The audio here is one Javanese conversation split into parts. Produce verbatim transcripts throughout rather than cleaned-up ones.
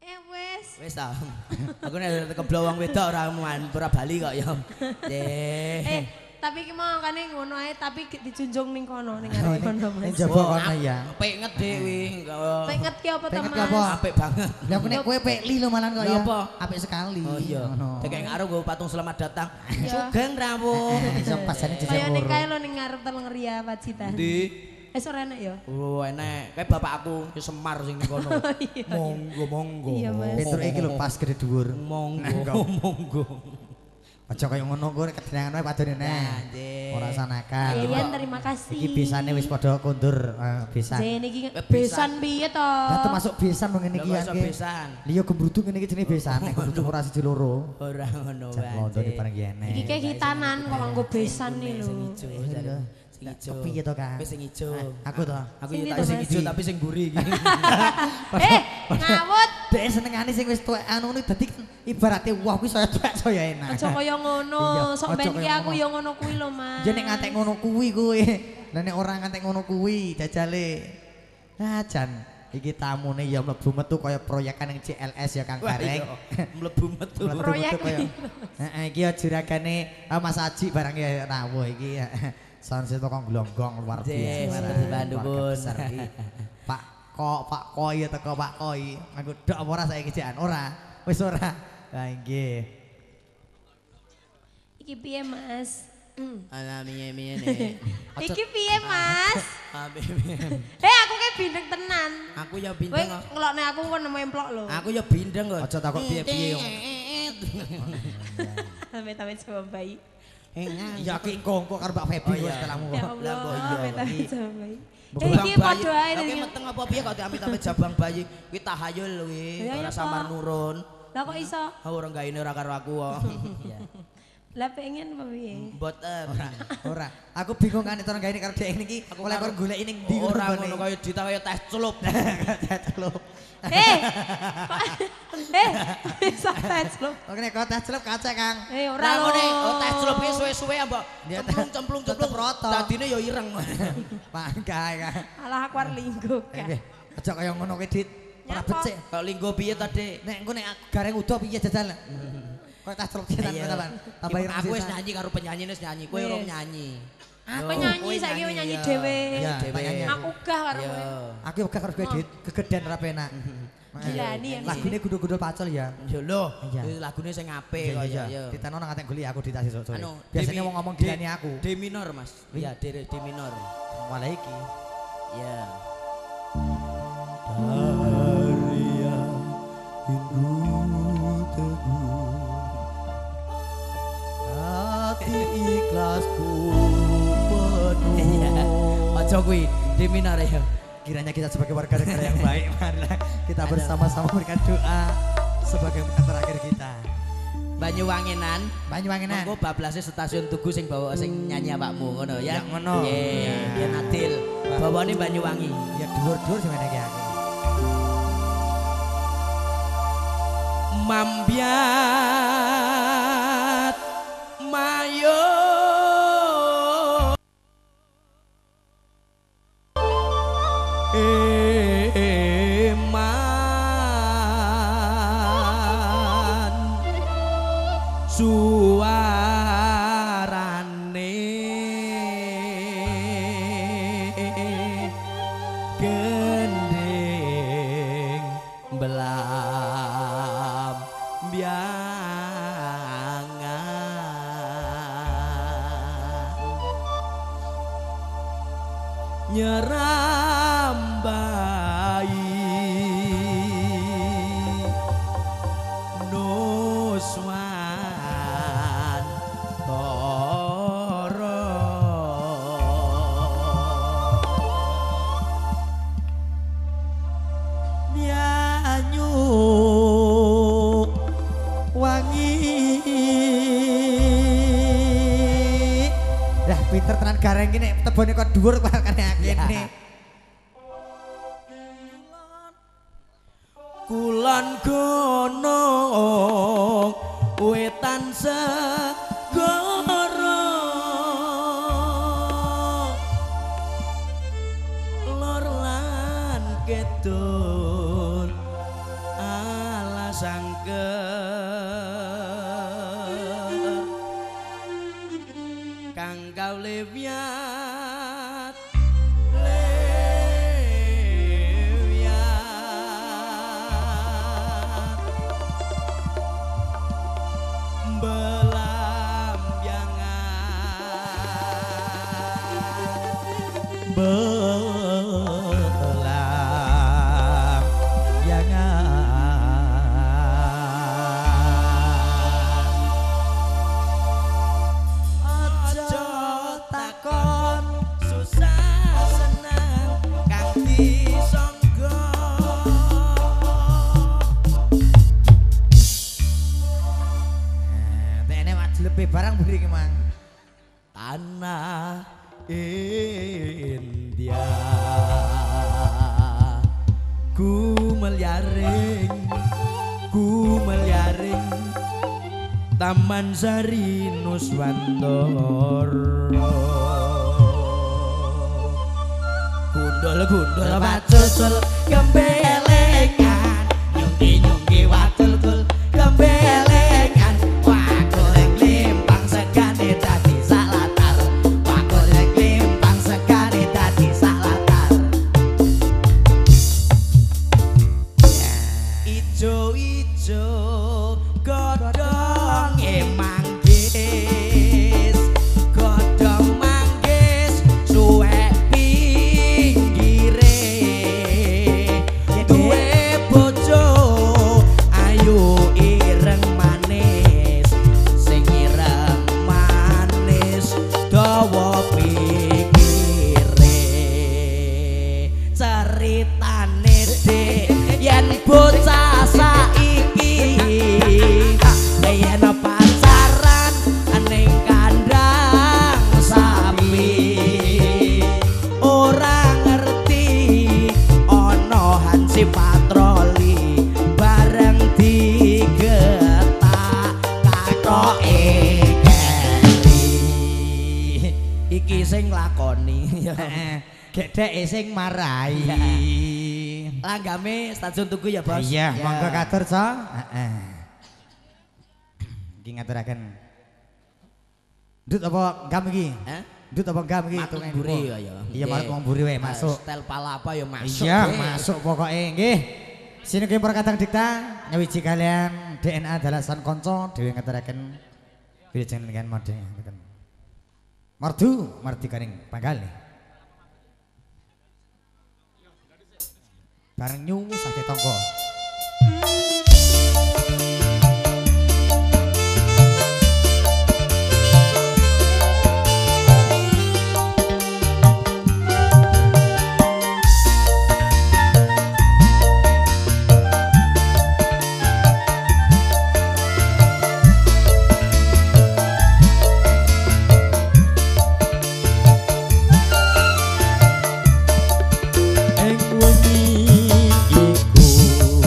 Eh wis. Wis ta. Aku nek keblok wong wedok ora ora bali kok ya. Eh, tapi ki mau kane ngono ae tapi dijunjung ning kono ning arep kono Mas. Ning jaba kono ya. Penget dewe. Penget ki apa ta Mas? Apik banget. Lah nek kowe pekli lho malan kok ya. Apik sekali. Oh iya. Dekek karo nggo patung selamat datang. Iya. Sugeng rawuh. Iso pasane jejak Kaya ning loro. kae lho ning ngarep Teleng Ria Pacitan. Ndi? Wis ora enak ya? Oh enek. Kayak bapak aku ki Semar sing ning kono. Monggo monggo. Iya Mas. Petuke iki lho pas gede dhuwur. Monggo monggo. Aja kaya ngono kowe kedenangan wae padane neh. Ora sanakan. Yayan terima kasih. Iki besane wis padha kondur besan. Jen iki besan piye to? Lah termasuk besan lho ngene iki ya. Besan. Liya gembruduk ngene iki jenenge besan, nek gembruduk ora siji loro. Ora ngono wae. Londone bareng yene. Iki kayak hitanan kok nganggo besan nih lho. Sing ijo. Kepiye to, Kang? Wis sing ijo. Aku to. Aku yo tak sing ijo tapi sing gurih iki. Eh, ngawut. Dek senengane sing wis tuwek anu dadi ibarate wah kuwi saya tuwek saya enak. Aja kaya ngono, sok ben ki aku yo ngono kuwi lho, Mas. Ya nek ngantek ngono kuwi kowe. Lah nek ora ngantek ngono kuwi jajale. Nah, jan iki tamune ya mlebu metu kaya proyekan ning C L S ya Kang Kareng. Mlebu metu. Proyek. Heeh, iki ya juragane Mas Aji barang ya rawuh iki. Sound system glonggong luar biasa. Seperti Bandung. Pak Kok, Pak Koi ya teko Pak Koi. Aku dok apa ora saiki jekan? Ora. Wis ora. Lah nggih. Iki piye, Mas? Ala miye-miye ne. Iki piye, Mas? Abe. Eh, aku kayak bindeng tenan. Aku ya Kowe bindeng kok. ngelokne aku kok nemu emplok lho. Aku ya bindeng kok. Aja takok piye-piye yo. Amit-amit sama bayi. Iya ki engko karo Mbak Febi wis kelamu Ya kok. Allah, amit-amit sama bayi. Eh, Jabang iki bayi. padha ae. Oke meteng apa piye kok amit-amit jabang bayi. Kuwi tahayul kuwi. Ora samar nurun. Lah kok iso? Ora gaene ora karo aku kok. Lah pengen apa piye? Mboten. Ora. Aku bingung kan itu gaene karo dhek niki oleh karo golek ning ndi ora ngono kaya dita kaya tes celup. Tes celup. Eh. Eh, bisa tes celup. Oke nek kok tes celup kaca Kang. Eh ora lho. Oh tes celup ki suwe-suwe ambek cemplung-cemplung cemplung roto. dadine ya ireng. Mangga Kang. Alah aku arep linggo. Nggih. Aja kaya ngono ki Dit. Ora becik. Kok linggo piye ta, Dik? Nek engko nek gareng udo piye jajal. Kok tes celup cetan teman. Tambah ireng. Aku wis nyanyi karo penyanyi wis nyanyi, kowe ora nyanyi. Aku nyanyi saiki nyanyi dhewe. Aku gah karo kowe. Aku gak karo kowe Dit, gegeden ora penak. Gilani ya. Lagune gudul-gudul pacul ya. Ya lho, lagune sing apik kok ya. Ditenono ngantek goli aku ditas esuk sore. Anu, Biasanya wong ngomong dilani aku. D minor, Mas. Iya, D, D minor. Malah iki. Ya. Daria Hindu teguh hati ikhlasku penuh. Aja kuwi D minor ya. Kiranya kita sebagai warga negara yang baik, marilah kita bersama-sama memberikan doa sebagai menit terakhir kita. Banyuwangenan, Banyuwangenan. monggo bablase stasiun Tugu sing bawa sing nyanyi awakmu ngono ya. Ya ngono. Nggih, Biyen Adil. Bawane Banyuwangi. Ya dhuwur-dhuwur sing meneh aku. Mambiat mayo eman suarane gendeng belam biangan nyerambai nuswan toro nyanyu Wangi. Dah pinter tenan gareng ki nek tebone kok dhuwur kok kene akene. Kulon gunung wetan segara lor lan kidul sangger kang gawe wiat lewiat belambangan barang beri kemang tanah India ku melyaring ku melyaring Taman Sari Nuswantara gundul-gundul wacucul gembelengan nyungki-nyungki watul-tul gembelengan wakul glimpang segane dadi salatar wakul glimpang segane dadi salatar ijo-ijo godhong manggis godhong manggis suwek pinggire duwe bojo ayu ireng manis sing ireng manis dawa pikire ceritane de yen bocah saiki yen pacaran ning kandang sapi ora ngerti ana hansi patroli bareng digetak katoke keri iki sing lakoni gedheke sing marai langgame stasiun tugu ya bos iya monggo katur so heeh iki ngaturaken Dut apa gam iki? Hah? Dut apa gam iki? Matung mburi ya. Iya marut wong mburi wae masuk. Stel palapa ya masuk. Iya, masuk pokoke nggih. Sini ki para kadang dikta nyawiji kalian D N A dalasan kanca dhewe ngaturaken wilujeng dengan mode ngoten. Mardu mardikaning panggalih. Bareng nyuwu sakit tonggo. Ing wengi iku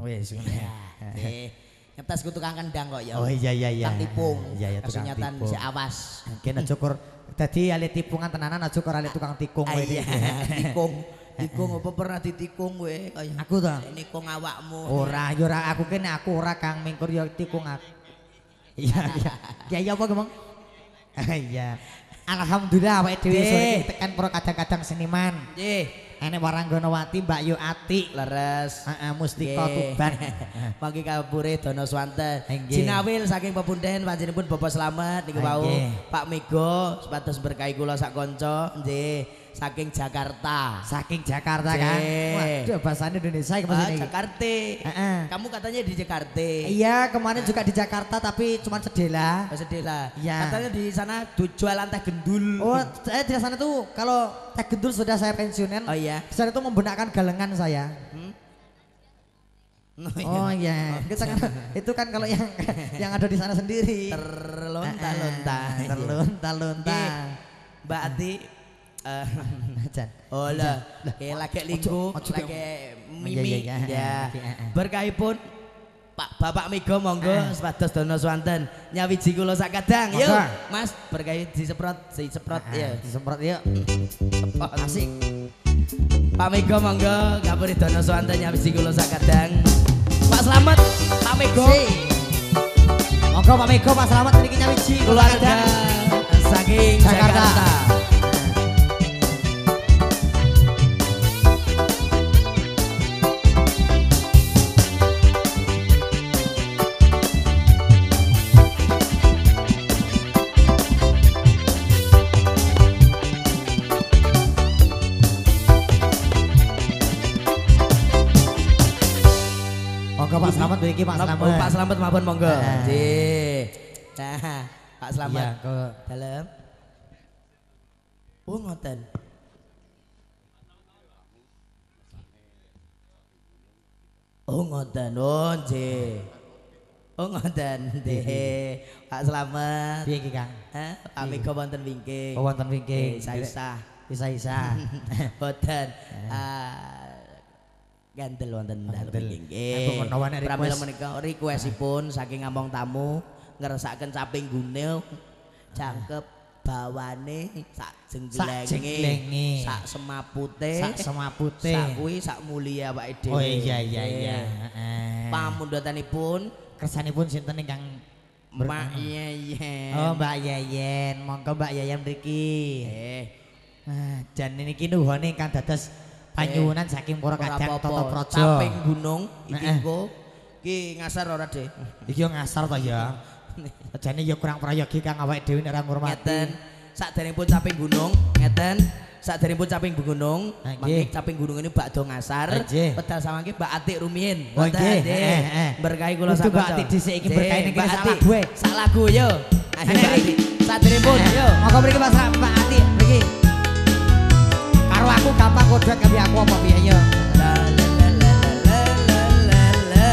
Wis ngene. Eh, ngetes ku tukang kendang kok ya. Oh iya iya iya. Tukang tipung. Iya iya tukang Kesunyatan tipung. si awas. Kene aja kur dadi ale tipungan tenanan aja kur ale tukang tikung kowe. Iya, tikung. Tikung apa pernah ditikung kowe kaya. Aku to. Nikung awakmu. Ora ya ora aku kene aku ora Kang Mingkur ya tikung aku. Iya iya. Kiai apa ngomong? Iya. Alhamdulillah awake dhewe sore iki tekan para kadang-kadang seniman. Nggih. Enek Waranggonawati, Mbak Yu Ati, Leres. heeh Mustika Tuban. Pagi kapure Dono Swanten. Nggih. Jinawil saking pepunden panjenengan Bapak Slamet niku wau. Nggih. Pak Mego sepatus berkahi kula sak kanca nggih saking Jakarta. Saking Jakarta kan. Nggih. Waduh bahasa Indonesia iki Ah, maksudnya. Jakarta. Heeh. Kamu katanya di Jakarta. Iya, kemarin juga di Jakarta tapi cuma sedela. Oh, sedih lah. Iya. Katanya di sana du- jualan teh gendul. Oh, saya di sana tuh kalau teh gendul sudah saya pensiunan. Oh iya. Di sana tuh membenarkan galengan saya. Hmm? Oh iya, kita kan itu kan kalau yang yang ada di sana sendiri. Terlonta-lonta. Terlunta-lunta. Mbak Ati eh, Jan. oh lah, kayak lagi lingku, ojo, ojo, lagi Iya, mimi, iya, iya. ya. Oke, eh, eh. Berkahipun Pak Bapak Mego monggo sepados Dono Swanten nyawiji kula sak kadang. Yuk, Monggo. Mas berkahi disemprot, disemprot ya. Disemprot yuk. Asik. Pak Mego monggo ngapuri Dono Swanten nyawiji kula sak kadang. Pak Slamet, Pak Mego. Monggo Pak Mego, Pak Slamet niki nyawiji kula Keluarga kadang. saking Jakarta. Jakarta. Monggo Pak Slamet niki Pak Slamet. Oh, Pak Slamet mampun monggo. Eh. Nggih. Nah, Pak Slamet. Iya, ke Dalam. Oh, ngoten. Oh, ngoten. Oh, nggih. Oh, ngoten. Nggih. Pak Slamet. piye iki Kang? Hah? Pak Mega wonten wingking. Oh wonten wingking. Isa-isa. Isa-isa. Boten. Ah, gandel wonten dalem Gandel. wingking. Aku menawa nek Pramila request. menika requestipun saking ngomong tamu ngeresaken caping gunil jangkep bawane sak Sak jengglenge jengglenge. sak semapute Sak semapute. sak kuwi sak mulia awake dhewe. Oh iya iya iya. Heeh. Pamundhatanipun Kersanipun sinten ingkang Mbak Yeyen. Oh Mbak Yayen, monggo Mbak Yayen mriki. Eh, Ah, jan niki nuhune ingkang dados panyuwunan saking para ora kadang apa-apa. Tata Praja. Caping gunung iki Heeh. engko ki ngasar ora, Dek? Iki yo ngasar to ya. Jane yo kurang prayogi kang awake dhewe nek ora ngurmati. Ngeten, sakderengipun caping gunung, ngeten, sakderengipun caping gunung, Ah, mangke nggih. caping gunung ini bakdo ngasar, Ah, nggih. pedal samangke Mbak Atik rumiyin. Oh, Ngoten, nggih. nggih. Eh, eh. Berkahi kula Kudu sak Mbak kanca. Atik dhisik iki Nggih, berkahi niki Mbak sak Atik. lagu, eh. Sak lagu yo. Ayo Mbak Atik, sakderengipun yo. Monggo mriki Mas Mbak Ati mriki. Karo aku gampang kodhot kaya aku apa piye yo. La la la la la la la la.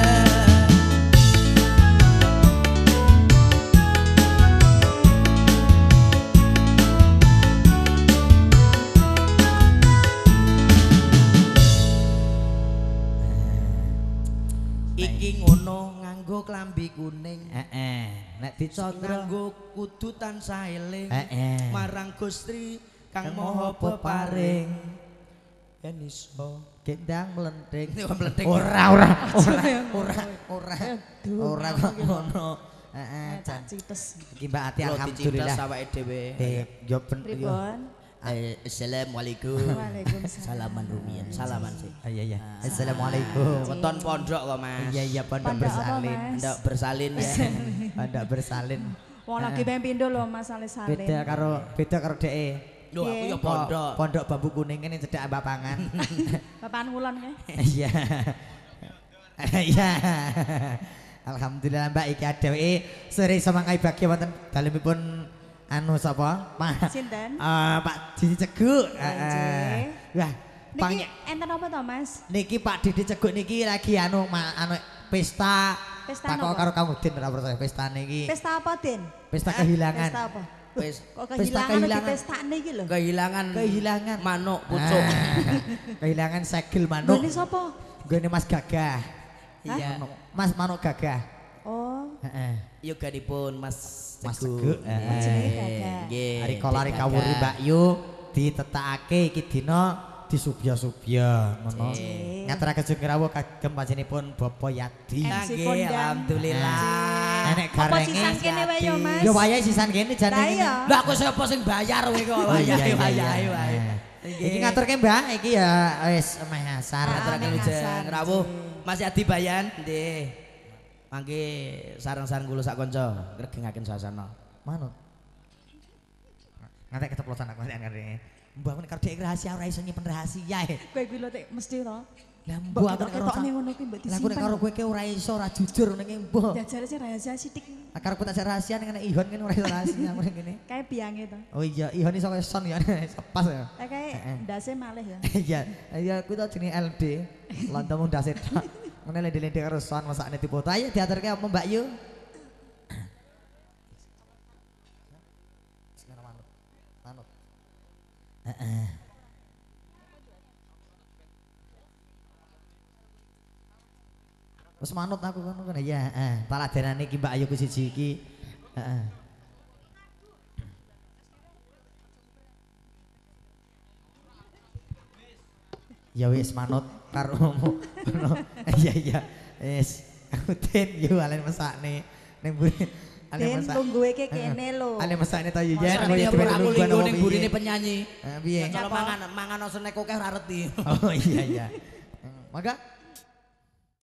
Iki ngono nganggo klambi kuning. Heeh. Nek dicondro Nganggo kudu tansah eling Heeh. marang Gusti Kang Kang Maha Maha Peparing. Yen iso gendang mlenting. Ini mlenting. Ora ora ora ora ora ora kok ngono. Heeh, jan. Cites. Iki Mbak Ati Kula alhamdulillah. dicintas awake dhewe. Eh, yo ben yo. Pripun? Eh, Assalamualaikum. Waalaikumsalam. Salaman rumiyin, salaman sih. Ah, iya iya. Assalamualaikum. Weton pondok kok, Mas. Iya iya pondok Pondok apa, bersalin. Mas? Pondok bersalin ya. Pondok bersalin. Wong lagi pengen pindho lho Mas Saleh Saleh. Beda karo beda karo dhek. Loh, aku ya Kok pondok. Pondok bambu kuning ini cedak bapangan. Papan wulan kae. Iya. Iya. Alhamdulillah Mbak iki adewe sore semangkai bagi wonten dalemipun anu sapa? Pak. Sinten? Eh, Pak Didi Ceguk. Nggih. Heeh. Wah, Niki pangnya enten apa to Mas? niki Pak Didi Ceguk niki lagi anu ma, anu pesta. Pesta Tak kok napa? karo kamu Din ora percaya pesta niki. Pesta apa, Din? Pesta kehilangan. Pesta apa? Wis Kok Pesta kehilangan di kehilangan. pestane iki lho. kehilangan Kehilangan. manuk pucuk. Ah, kehilangan segel manuk. Gone sapa? Gone Mas Gagah. Iya. Mas Manuk Gagah. Oh. Heeh. Yoganipun Mas Mas Teguh. Teguh. Heeh. Jenenge Gagah. Nggih. Hari kolari Dek kawuri Gagah. Mbak Yu ditetakake iki dina disubya-subya ngono. Nggih. Ngaturaken sugeng rawuh kagem panjenenganipun Bapak Yadi. M C Nggih, kondang. alhamdulillah. Nenek Apa garenge. sisan kene wae yo Mas? Yo wayahe sisan kene jane. Lah ngene. iya. Lah aku sapa sing bayar kowe kok Oh, iya, wayahe iya, wayahe iya. wae. Iki ngaturke Mbak, iki ya wis meh asar. Ah, Aturaken meh wijeng asar, rawuh nggih. Mas Yadi Bayan nggih. Mangke sareng-sareng kula sak kanca ngregengaken suasana. Manut. Ngantek keceplosan aku ngene. Mbah men karo dhek rahasia ora iso nyimpen rahasia e. Kowe kuwi lho tek mesti to. Lah Mbok mbah aku nek karo ketokne ngono kuwi mbok Lah aku nek disimpen. karo kowe ki ora iso ora jujur ning mbah. Ya jare sih rahasia sithik. Karo aku tak sak rahasia ning nek Ihon kene ora iso rahasia aku ning kene. Kae biange to. Oh iya, Ihon iso kaya son ya sepas ya. Eh kae Heeh. ndase malih ya. Iya, iya kuwi to jenenge L D. Lontong ndase tok. Ngene lende-lende karo son masakne dipoto. Ayo diaturke apa Mbak Yu? Manut. Manut. Heeh. Wes manut aku ngono kan ya, heeh. Paladenane iki Mbak Ayu ku siji iki. Heeh. Ya wis manut karo ngono. Iya iya. Wis aku den yo alen mesakne ning mburi. Den lungguhe ke kene lho. Ale mesakne ta yo yen Masa dia aku linggo ning burine penyanyi. Eh piye? Kalau mangan mangan snack oke ora reti. Oh iya iya. Maka